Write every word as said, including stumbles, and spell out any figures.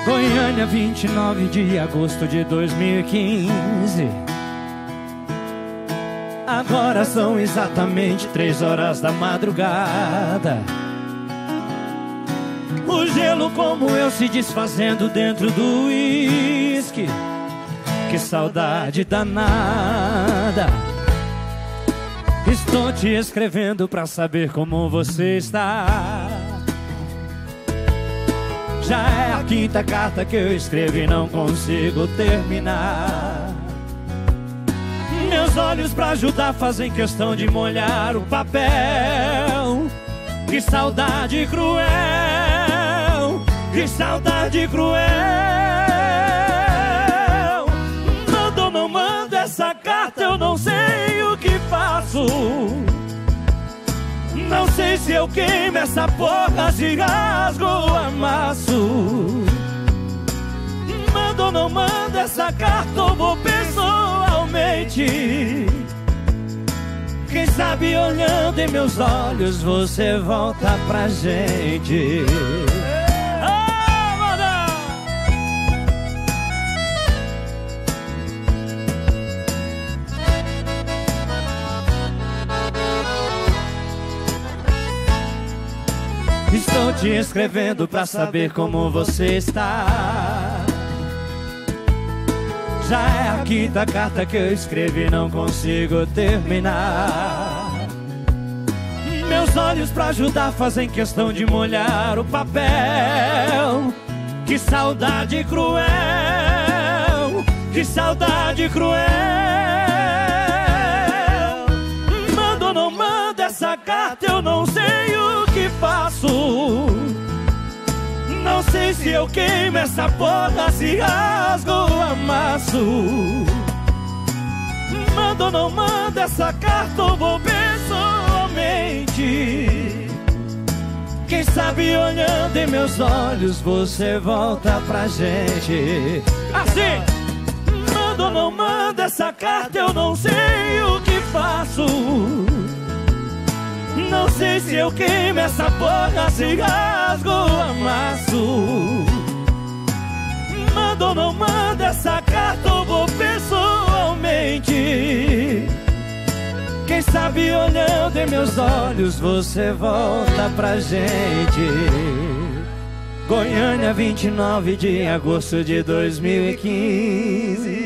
Goiânia, vinte e nove de agosto de dois mil e quinze. Agora são exatamente três horas da madrugada. O gelo como eu se desfazendo dentro do uísque. Que saudade danada. Estou te escrevendo pra saber como você está. Já é a quinta carta que eu escrevo e não consigo terminar. Meus olhos pra ajudar fazem questão de molhar o papel. Que saudade cruel, que saudade cruel. Manda ou não manda essa carta, eu não sei o que faço. Não sei se eu queimo essa porra, se rasgo ou amasso. Manda ou não manda essa carta, ou vou pessoalmente. Quem sabe olhando em meus olhos você volta pra gente. Estou te escrevendo pra saber como você está. Já é a quinta carta que eu escrevo e não consigo terminar. Meus olhos pra ajudar fazem questão de molhar o papel. Que saudade cruel, que saudade cruel. Manda ou não manda essa carta, eu não sei o que faço. Não sei se eu queimo essa porra, se rasgo ou amasso. Manda ou não manda essa carta, ou vou pessoalmente. Quem sabe olhando em meus olhos você volta pra gente. Assim! Manda ou não manda essa carta, eu não sei o que faço. Não sei se eu queimo essa porra, se rasgo ou amasso. Manda ou não manda essa carta, ou vou pessoalmente. Quem sabe olhando em meus olhos você volta pra gente. Goiânia, vinte e nove de agosto de dois mil e quinze.